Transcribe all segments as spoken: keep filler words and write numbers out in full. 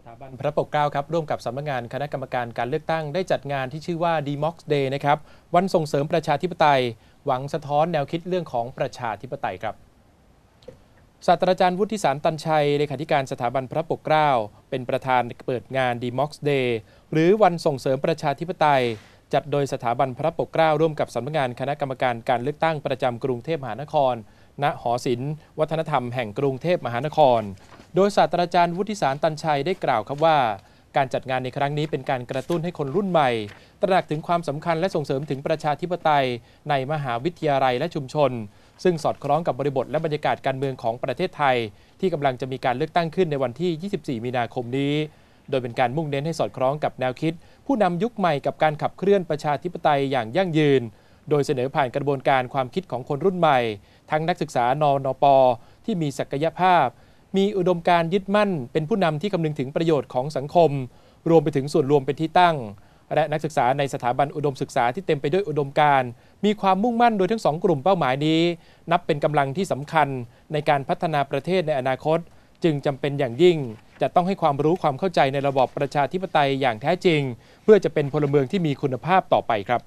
ถาบันพระปกเกล้าครับร่วมกับสำนักงานคณะกรรมการการเลือกตั้งได้จัดงานที่ชื่อว่า ดี ม็อกซ์ Day นะครับวันส่งเสริมประชาธิปไตยหวังสะท้อนแนวคิดเรื่องของประชาธิปไตยครับศาสตราจารย์วุฒิสารตันชัยเลขาธิการสถาบันพระปกเกล้าเป็นประธานเปิดงาน ดี ม็อกซ์ Day หรือวันส่งเสริมประชาธิปไตยจัดโดยสถาบันพระปกเกล้าร่วมกับสำนักงานคณะกรรมการการเลือกตั้งประจำกรุงเทพมหานครณหอศิลป์วัฒนธรรมแห่งกรุงเทพมหานครโดยศาสตราจารย์วุฒิสารตันชัยได้กล่าวครับว่าการจัดงานในครั้งนี้เป็นการกระตุ้นให้คนรุ่นใหม่ตระหนักถึงความสำคัญและส่งเสริมถึงประชาธิปไตยในมหาวิทยาลัยและชุมชนซึ่งสอดคล้องกับบริบทและบรรยากาศการเมืองของประเทศไทยที่กำลังจะมีการเลือกตั้งขึ้นในวันที่ ยี่สิบสี่ มีนาคมนี้โดยเป็นการมุ่งเน้นให้สอดคล้องกับแนวคิดผู้นำยุคใหม่กับการขับเคลื่อนประชาธิปไตยอย่างยั่งยืนโดยเสนอผ่านกระบวนการความคิดของคนรุ่นใหม่ทั้งนักศึกษานนป.ที่มีศักยภาพมีอุดมการณ์ยึดมั่นเป็นผู้นำที่คำนึงถึงประโยชน์ของสังคมรวมไปถึงส่วนรวมเป็นที่ตั้งและนักศึกษาในสถาบันอุดมศึกษาที่เต็มไปด้วยอุดมการณ์มีความมุ่งมั่นโดยทั้งสองกลุ่มเป้าหมายนี้นับเป็นกำลังที่สำคัญในการพัฒนาประเทศในอนาคตจึงจำเป็นอย่างยิ่งจะต้องให้ความรู้ความเข้าใจในระบอบประชาธิปไตยอย่างแท้จริงเพื่อจะเป็นพลเมืองที่มีคุณภาพต่อไปครับ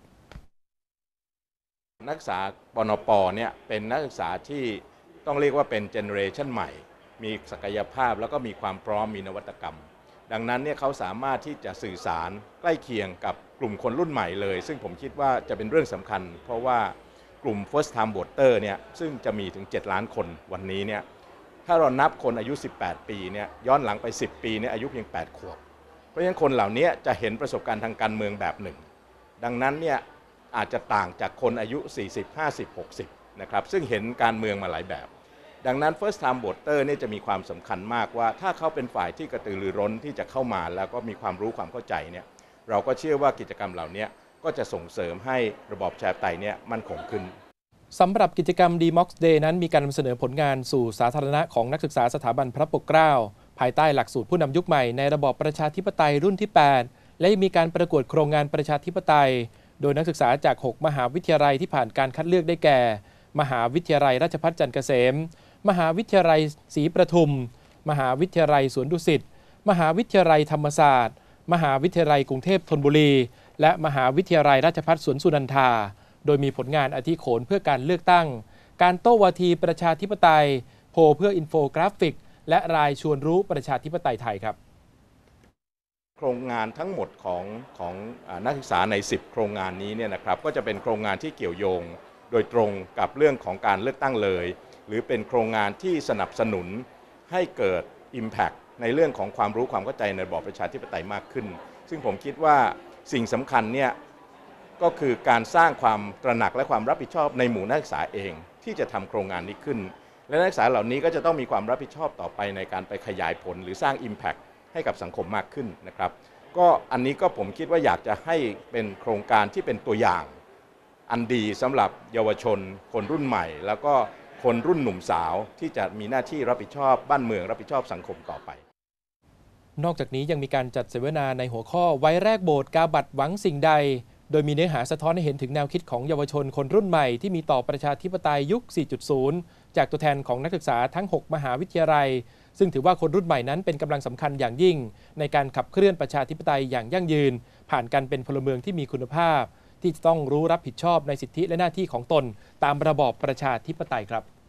นักศึกษาปนป.เนี่ยเป็นนักศึกษาที่ต้องเรียกว่าเป็นเจเนอเรชันใหม่มีศักยภาพแล้วก็มีความพร้อมมีนวัตกรรมดังนั้นเนี่ยเขาสามารถที่จะสื่อสารใกล้เคียงกับกลุ่มคนรุ่นใหม่เลยซึ่งผมคิดว่าจะเป็นเรื่องสำคัญเพราะว่ากลุ่ม First Time Voter เนี่ยซึ่งจะมีถึงเจ็ดล้านคนวันนี้เนี่ยถ้าเรานับคนอายุสิบแปดปีเนี่ยย้อนหลังไปสิบปีเนี่ยอายุเพียงแปดขวบเพราะฉะนั้นคนเหล่านี้จะเห็นประสบการณ์ทางการเมืองแบบหนึ่งดังนั้นเนี่ยอาจจะต่างจากคนอายุสี่สิบ ห้าสิบ หกสิบนะครับซึ่งเห็นการเมืองมาหลายแบบดังนั้น First Time Voter เนี่ยจะมีความสำคัญมากว่าถ้าเขาเป็นฝ่ายที่กระตือรือร้นที่จะเข้ามาแล้วก็มีความรู้ความเข้าใจเนี่ยเราก็เชื่อว่ากิจกรรมเหล่านี้ก็จะส่งเสริมให้ระบอบประชาธิปไตยเนี่ยมั่นคงขึ้นสำหรับกิจกรรม ดี ม็อกซ์ Day นั้นมีการนำเสนอผลงานสู่สาธารณะของนักศึกษาสถาบันพระปกเกล้าภายใต้หลักสูตรผู้นำยุคใหม่ในระบอบประชาธิปไตยรุ่นที่ แปด และมีการประกวดโครงงานประชาธิปไตยโดยนักศึกษาจากหกมหาวิทยาลัยที่ผ่านการคัดเลือกได้แก่มหาวิทยาลัยราชภัฏจันทร์เกษมมหาวิทยาลัยศรีประทุมมหาวิทยาลัยสวนดุสิตมหาวิทยาลัยธรรมศาสตร์มหาวิทยาลัยกรุงเทพธนบุรีและมหาวิทยาลัยราชภัฏสวนสุนันทาโดยมีผลงานอาทิโขนเพื่อการเลือกตั้งการโต้วาทีประชาธิปไตยโพลเพื่ออินโฟกราฟิกและรายชวนรู้ประชาธิปไตยไทยครับโครงงานทั้งหมดของของนักศึกษาในสิบโครงงานนี้เนี่ยนะครับก็จะเป็นโครงงานที่เกี่ยวโยงโดยตรงกับเรื่องของการเลือกตั้งเลยหรือเป็นโครงงานที่สนับสนุนให้เกิด Impact ในเรื่องของความรู้ความเข้าใจในระบอบประชาธิปไตยมากขึ้นซึ่งผมคิดว่าสิ่งสำคัญเนี่ยก็คือการสร้างความตระหนักและความรับผิดชอบในหมู่นักศึกษาเองที่จะทำโครงงานนี้ขึ้นและนักศึกษาเหล่านี้ก็จะต้องมีความรับผิดชอบต่อไปในการไปขยายผลหรือสร้าง Impact ให้กับสังคมมากขึ้นนะครับก็อันนี้ก็ผมคิดว่าอยากจะให้เป็นโครงการที่เป็นตัวอย่างอันดีสำหรับเยาวชนคนรุ่นใหม่แล้วก็คนรุ่นหนุ่มสาวที่จะมีหน้าที่รับผิดชอบบ้านเมืองรับผิดชอบสังคมต่อไปนอกจากนี้ยังมีการจัดเสวนาในหัวข้อไว้แรกโบสถ์กาบัตรหวังสิ่งใดโดยมีเนื้อหาสะท้อนให้เห็นถึงแนวคิดของเยาวชนคนรุ่นใหม่ที่มีต่อประชาธิปไตยยุค สี่จุดศูนย์ จากตัวแทนของนักศึกษาทั้งหกมหาวิทยาลัยซึ่งถือว่าคนรุ่นใหม่นั้นเป็นกำลังสำคัญอย่างยิ่งในการขับเคลื่อนประชาธิปไตยอย่างยั่งยืนผ่านการเป็นพลเมืองที่มีคุณภาพที่ต้องรู้รับผิดชอบในสิทธิและหน้าที่ของตนตามระบอบประชาธิปไตยครับ